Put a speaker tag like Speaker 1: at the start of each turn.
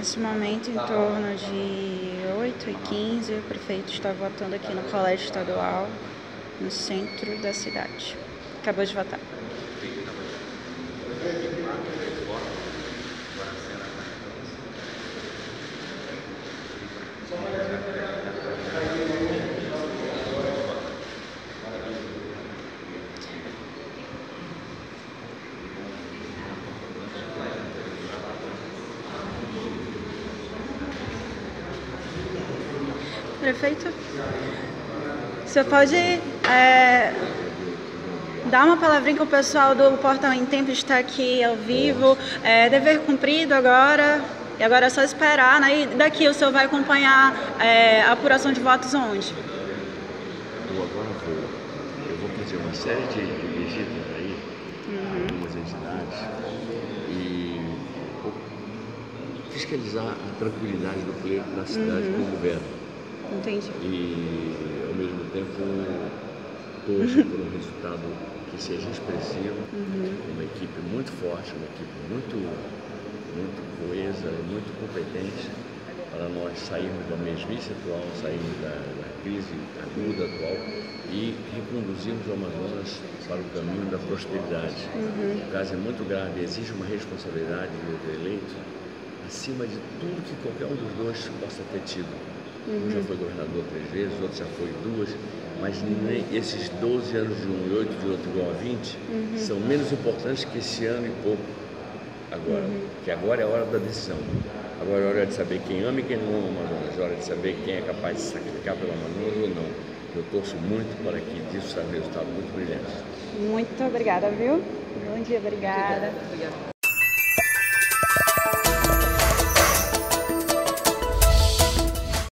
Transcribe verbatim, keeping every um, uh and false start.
Speaker 1: Nesse momento, em torno de oito e quinze, o prefeito está votando aqui no Colégio Estadual, no centro da cidade. Acabou de votar. Prefeito, o senhor pode é, dar uma palavrinha com o pessoal do Portal em Tempo, está aqui ao vivo, é, dever cumprido agora, e agora é só esperar, né? E daqui o senhor vai acompanhar é, a apuração de votos onde?
Speaker 2: Eu agora vou, eu vou fazer uma série de, de visitas aí, uhum. algumas entidades, e vou fiscalizar a tranquilidade do pleito da cidade uhum. com o governo.
Speaker 1: Entendi.
Speaker 2: E, ao mesmo tempo, torço por um resultado que seja expressivo, uhum. uma equipe muito forte, uma equipe muito, muito coesa, muito competente, para nós sairmos da mesmice atual, sairmos da, da crise aguda atual e reconduzirmos o Amazonas para o caminho da prosperidade. Uhum. O caso é muito grave, exige uma responsabilidade do eleito acima de tudo que qualquer um dos dois possa ter tido. Um já foi governador três vezes, outro já foi duas, mas nem esses doze anos de um e oito de outro igual a vinte uhum. são menos importantes que esse ano e pouco agora, uhum. que agora é a hora da decisão. Agora é a hora de saber quem ama e quem não ama o Amazonas, é a hora de saber quem é capaz de se sacrificar pelo Amazonas ou não. Eu torço muito para que disso saia um resultado muito brilhante.
Speaker 1: Muito obrigada, viu? Bom dia, obrigada. Obrigada.